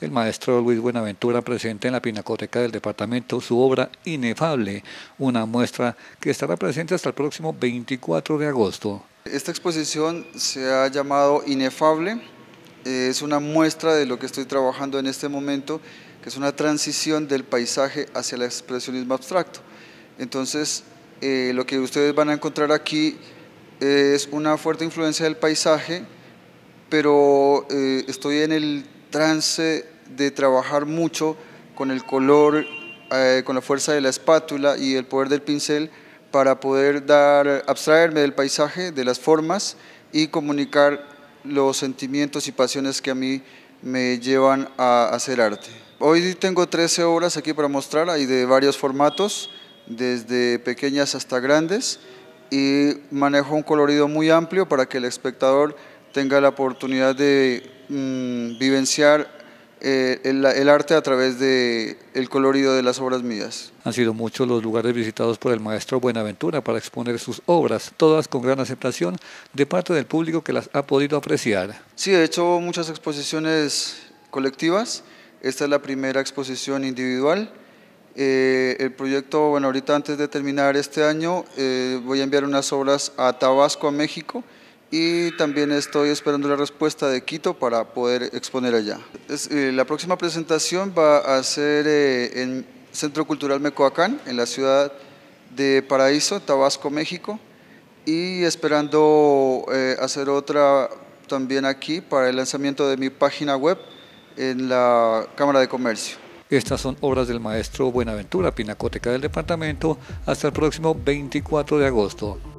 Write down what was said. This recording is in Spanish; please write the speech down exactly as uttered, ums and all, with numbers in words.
El maestro Luis Buenaventura presenta en la Pinacoteca del departamento su obra Inefable, una muestra que estará presente hasta el próximo veinticuatro de agosto. Esta exposición se ha llamado Inefable, es una muestra de lo que estoy trabajando en este momento, que es una transición del paisaje hacia el expresionismo abstracto. Entonces, eh, lo que ustedes van a encontrar aquí es una fuerte influencia del paisaje, pero eh, estoy en el trance de trabajar mucho con el color, eh, con la fuerza de la espátula y el poder del pincel para poder dar, abstraerme del paisaje, de las formas y comunicar los sentimientos y pasiones que a mí me llevan a hacer arte. Hoy tengo trece obras aquí para mostrar, hay de varios formatos, desde pequeñas hasta grandes, y manejo un colorido muy amplio para que el espectador tenga la oportunidad de mmm, vivenciar eh, el, el arte a través del colorido de las obras mías. Han sido muchos los lugares visitados por el maestro Buenaventura para exponer sus obras, todas con gran aceptación de parte del público que las ha podido apreciar. Sí, he hecho muchas exposiciones colectivas, esta es la primera exposición individual. Eh, el proyecto, bueno, ahorita antes de terminar este año eh, voy a enviar unas obras a Tabasco, a México, y también estoy esperando la respuesta de Quito para poder exponer allá. Es, eh, la próxima presentación va a ser eh, en Centro Cultural Mecoacán, en la ciudad de Paraíso, Tabasco, México, y esperando eh, hacer otra también aquí para el lanzamiento de mi página web en la Cámara de Comercio. Estas son obras del maestro Buenaventura, Pinacoteca del departamento, hasta el próximo veinticuatro de agosto.